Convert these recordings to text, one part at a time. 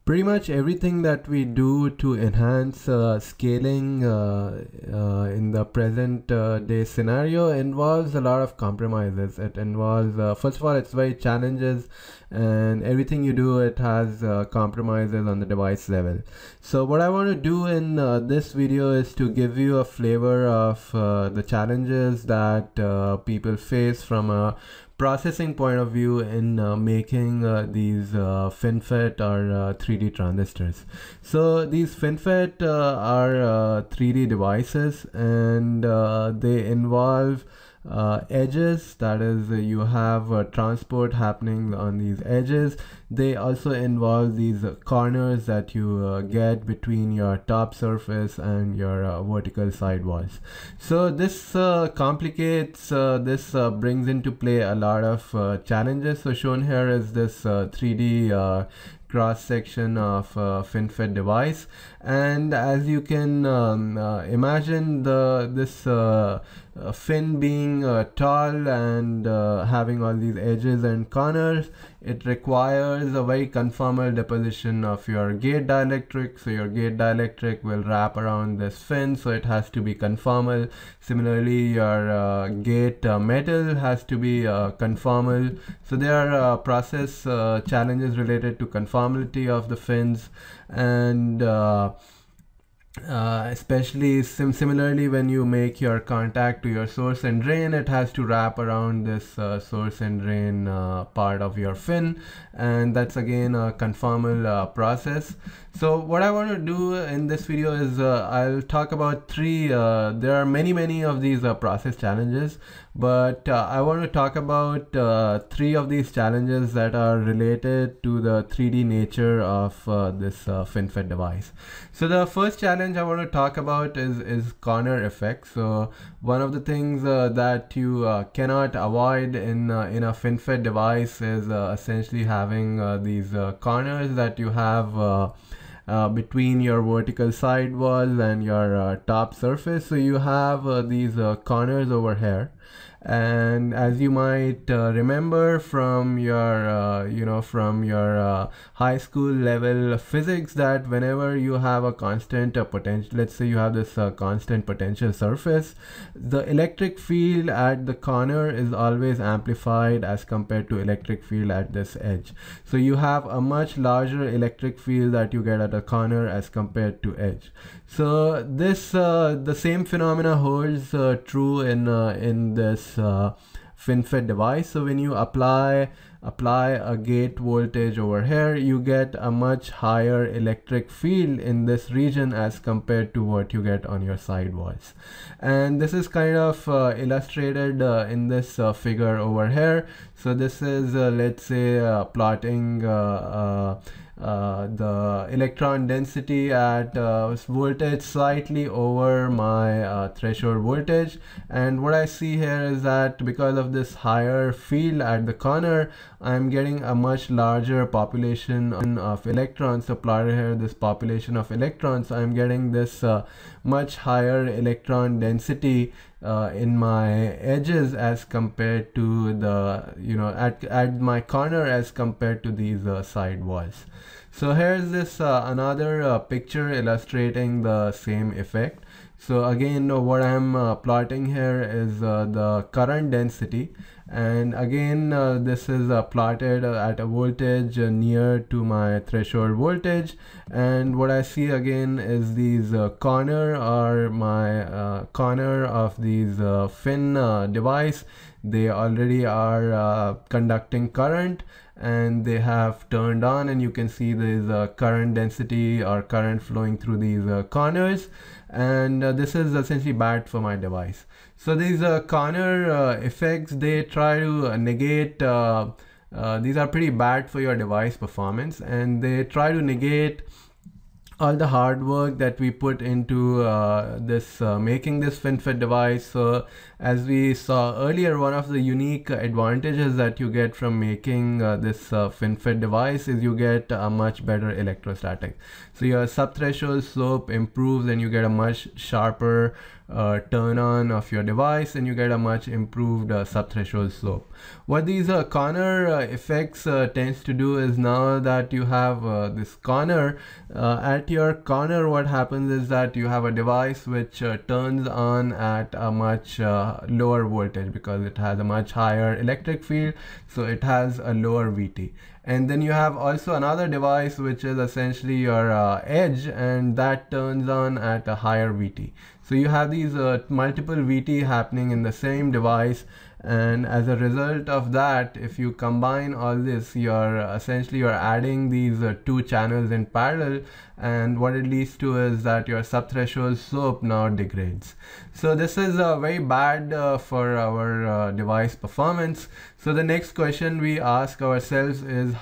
Pretty much everything that we do to enhance scaling in the present day scenario involves a lot of compromises. It involves, first of all, it's very challenges, and everything you do, it has compromises on the device level. So what I want to do in this video is to give you a flavor of the challenges that people face from a processing point of view in making these FinFET or 3D transistors. So these FinFET are 3D devices, and they involve edges, that is you have transport happening on these edges. They also involve these corners that you get between your top surface and your vertical sidewalls. So this complicates, this brings into play a lot of challenges. So shown here is this 3D cross section of FinFET device, and as you can imagine, this fin being tall and having all these edges and corners, it requires a very conformal deposition of your gate dielectric. So your gate dielectric will wrap around this fin, so it has to be conformal. Similarly, your gate metal has to be conformal. So there are process challenges related to conformity of the fins, and especially similarly when you make your contact to your source and drain, it has to wrap around this source and drain part of your fin, and that's again a conformal process. So what I want to do in this video is I'll talk about three, there are many of these process challenges, but I want to talk about three of these challenges that are related to the 3D nature of this FinFET device. So the first challenge I want to talk about is corner effect. So one of the things that you cannot avoid in a FinFET device is essentially having these corners that you have between your vertical sidewall and your top surface. So you have these corners over here, and as you might remember from your from your high school level physics, that whenever you have a constant potential, let's say you have this constant potential surface, the electric field at the corner is always amplified as compared to electric field at this edge. So you have a much larger electric field that you get at a corner as compared to edge. So this the same phenomena holds true in this FinFET device. So when you apply a gate voltage over here, you get a much higher electric field in this region as compared to what you get on your sidewalls. And this is kind of illustrated in this figure over here. So this is let's say plotting the electron density at voltage slightly over my threshold voltage, and what I see here is that because of this higher field at the corner, I'm getting a much larger population of electrons. So plotted here, this population of electrons, I'm getting this much higher electron density in my edges as compared to the at my corner as compared to these side walls. So here's this another picture illustrating the same effect. So again, what I'm plotting here is the current density, and again this is plotted at a voltage near to my threshold voltage, and what I see again is these corner or my corner of these fin device. They already are conducting current, and they have turned on, and you can see there is current density or current flowing through these corners, and this is essentially bad for my device. So these corner effects, they try to negate, these are pretty bad for your device performance, and they try to negate all the hard work that we put into this making this FinFET device. So as we saw earlier, one of the unique advantages that you get from making this FinFET device is you get a much better electrostatic. So your subthreshold slope improves and you get a much sharper turn on of your device, and you get a much improved subthreshold slope. What these corner effects tends to do is, now that you have this corner, at your corner, what happens is that you have a device which turns on at a much lower voltage because it has a much higher electric field, so it has a lower VT. And then you have also another device which is essentially your edge, and that turns on at a higher VT. So you have these multiple VT happening in the same device, and as a result of that, if you combine all this, you're adding these two channels in parallel, and what it leads to is that your subthreshold slope now degrades. So this is very bad for our device performance. So the next question we ask ourselves is,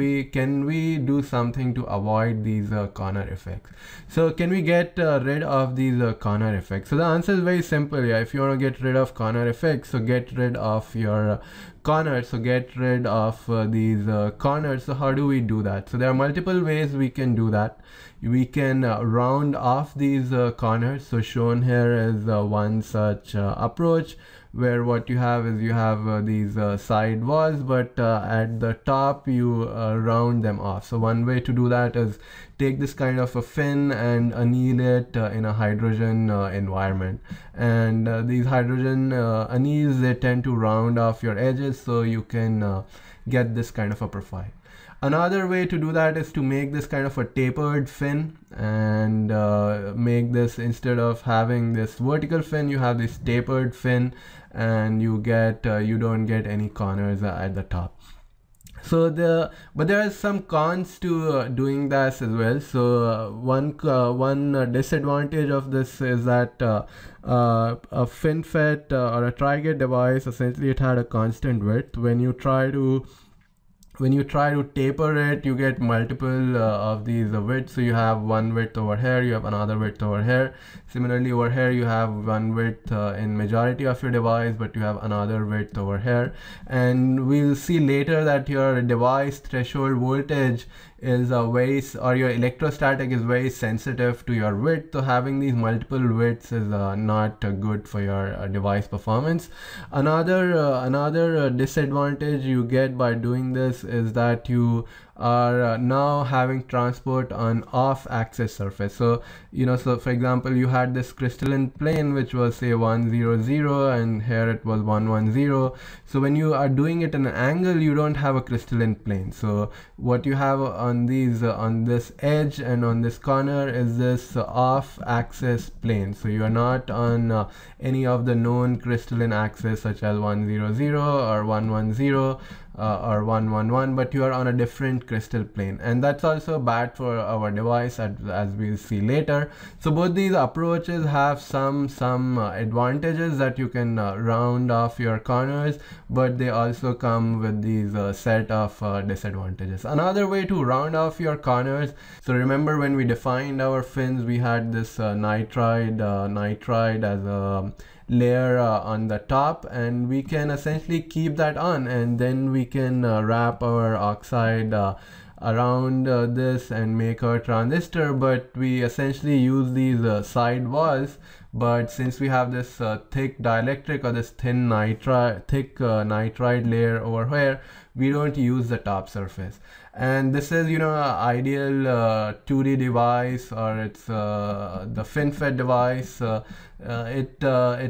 can we do something to avoid these corner effects? So can we get rid of these corner effects? So the answer is very simple. Yeah, if you want to get rid of corner effects, so get rid of your corners. So get rid of these corners. So how do we do that? So there are multiple ways we can do that. We can round off these corners. So shown here is one such approach, where what you have is you have these side walls, but at the top you round them off. So one way to do that is take this kind of a fin and anneal it in a hydrogen environment, and these hydrogen anneals, they tend to round off your edges, so you can get this kind of a profile. Another way to do that is to make this kind of a tapered fin, and make this, instead of having this vertical fin, you have this tapered fin, and you don't get any corners at the top. So but there are some cons to doing this as well. So one disadvantage of this is that a FinFET or a tri-gate device, essentially it had a constant width. When you try to taper it, you get multiple of these widths. So you have one width over here, you have another width over here. Similarly, over here you have one width in majority of your device, but you have another width over here. And we'll see later that your device threshold voltage is or your electrostatic is very sensitive to your width. So having these multiple widths is not good for your device performance. Another disadvantage you get by doing this is that you are now having transport on off-axis surface. So so for example, you had this crystalline plane which was say 100, and here it was 110. So when you are doing it in an angle, you don't have a crystalline plane. So what you have on this edge and on this corner is this off-axis plane. So you are not on any of the known crystalline axis such as 100 or 110 or 111, but you are on a different crystal plane, and that's also bad for our device, as we'll see later. So both these approaches have some advantages, that you can round off your corners, but they also come with these set of disadvantages. Another way to round off your corners, so remember when we defined our fins, we had this nitride as a layer on the top, and we can essentially keep that on, and then we can wrap our oxide around this and make our transistor. But we essentially use these side walls, but since we have this thick dielectric or this thick nitride layer over here, we don't use the top surface. And this is ideal 2D device, or it's the FinFET device. It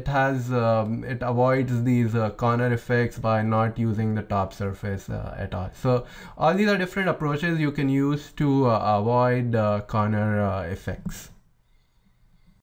avoids these corner effects by not using the top surface at all. So all these are different approaches you can use to avoid corner effects.